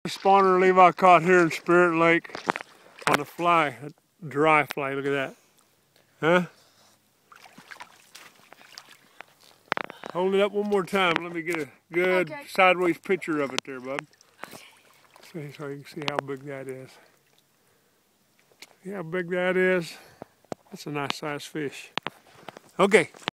Spawner Levi caught here in Spirit Lake on a fly, a dry fly. Look at that. Huh? Hold it up one more time. Let me get a good sideways picture of it there, bub. So you can see how big that is. See how big that is? That's a nice sized fish. Okay.